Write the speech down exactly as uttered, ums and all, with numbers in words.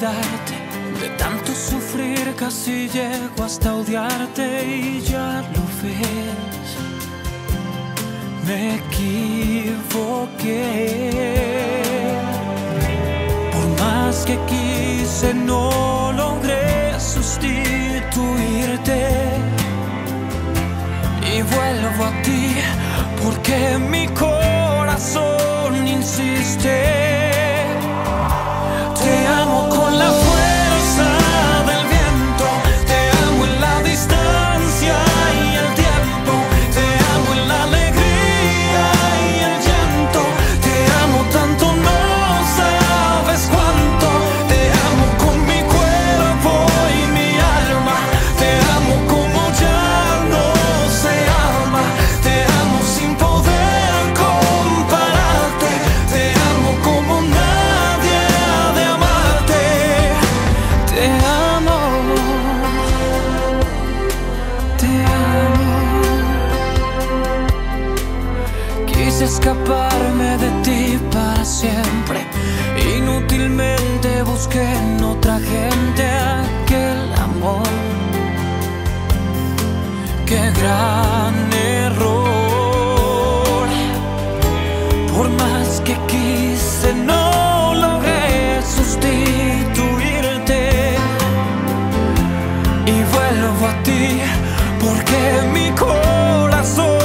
olvidarte. De tanto sufrir casi llego hasta odiarte y ya lo ves. Me equivoqué. Por más que quise no logré sustituirte. Y vuelvo a ti porque mi corazón insiste. Te amo con la fuerza del viento, te amo en la distancia y el tiempo, te amo en la alegría y el llanto, te amo tanto no sabes cuánto, te amo con mi cuerpo y mi alma, te amo como ya no se ama, te amo sin poder compararte, te amo como nadie ha de amarte, te amo, te amo. Quise escaparme de ti para siempre, inútilmente busqué en otra gente aquel amor. Qué gran error. Por más que quise no logré sustituirte. Y vuelvo a ti porque mi corazón